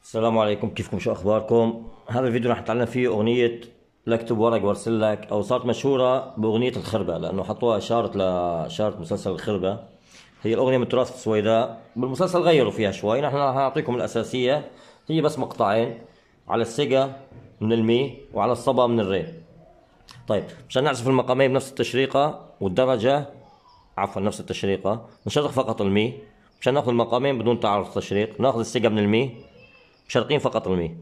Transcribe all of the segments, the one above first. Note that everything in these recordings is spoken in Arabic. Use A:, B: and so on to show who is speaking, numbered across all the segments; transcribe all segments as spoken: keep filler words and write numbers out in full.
A: السلام عليكم، كيفكم؟ شو اخباركم؟ هذا الفيديو رح نتعلم فيه اغنية لكتب ورق وارسل لك، او صارت مشهورة باغنية الخربة لانه حطوها اشارة لاشارة مسلسل الخربة. هي الاغنية من تراث السويداء، بالمسلسل غيروا فيها شوي، نحن رح نعطيكم الاساسية. هي بس مقطعين، على السقا من المي وعلى الصبا من الري. طيب، مشان نعزف المقامين بنفس التشريقة والدرجة، عفوا نفس التشريقة، نشرق فقط المي. مشان ناخذ المقامين بدون تعارض تشريق، ناخذ السقا من المي، شرقين فقط المي.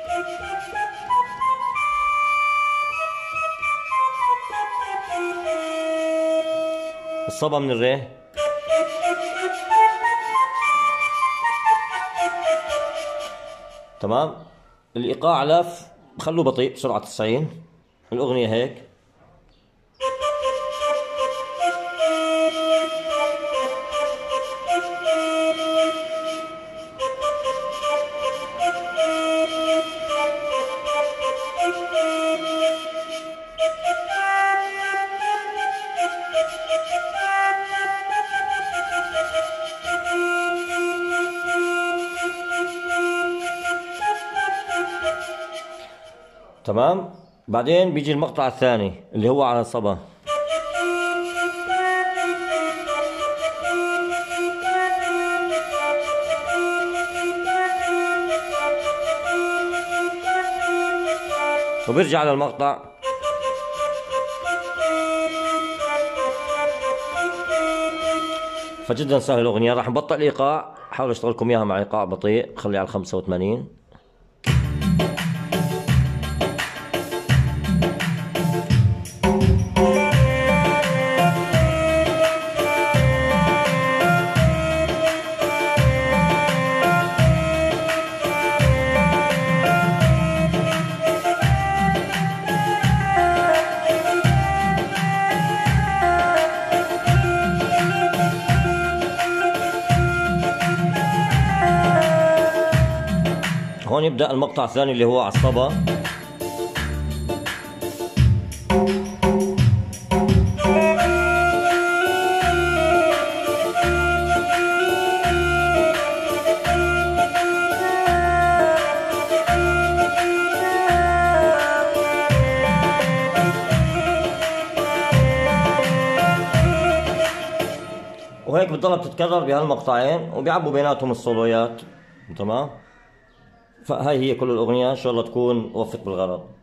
A: الصبا من الري. تمام. الايقاع لف خلوه بطيء بسرعة تسعين. الاغنية هيك. تمام. بعدين بيجي المقطع الثاني اللي هو على الصبا. وبيرجع للمقطع. فجدا سهل الاغنية. راح نبطئ الايقاع، حاولوا اشتغل لكم اياها مع ايقاع بطيء، خلي على خمسة وثمانين. هون يبدأ المقطع الثاني اللي هو على الصبا. وهيك بتضلها بتتكرر بهالمقطعين وبيعبوا بيناتهم الصولويات. تمام. فهاي هي كل الأغنية، إن شاء الله تكون وفت بالغرض.